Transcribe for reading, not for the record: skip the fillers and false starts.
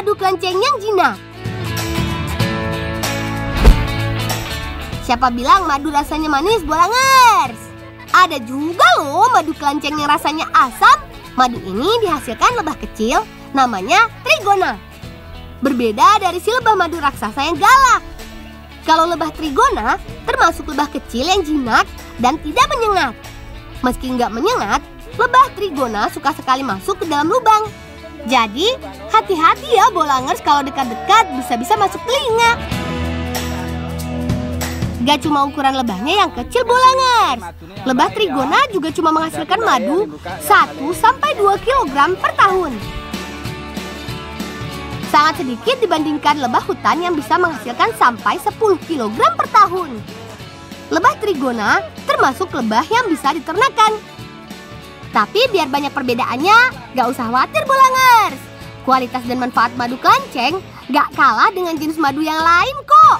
madu kelanceng yang jinak. Siapa bilang madu rasanya manis, Bolangers? Ada juga loh madu kelanceng yang rasanya asam. Madu ini dihasilkan lebah kecil, namanya trigona. Berbeda dari si lebah madu raksasa yang galak. Kalau lebah trigona termasuk lebah kecil yang jinak dan tidak menyengat. Meski nggak menyengat, lebah trigona suka sekali masuk ke dalam lubang. Jadi, hati-hati ya Bolangers kalau dekat-dekat bisa-bisa masuk telinga. Gak cuma ukuran lebahnya yang kecil Bolangers. Lebah trigona juga cuma menghasilkan madu 1-2 kg per tahun. Sangat sedikit dibandingkan lebah hutan yang bisa menghasilkan sampai 10 kg per tahun. Lebah trigona termasuk lebah yang bisa diternakan. Tapi biar banyak perbedaannya, gak usah khawatir Bolangers. Kualitas dan manfaat madu kelanceng gak kalah dengan jenis madu yang lain kok.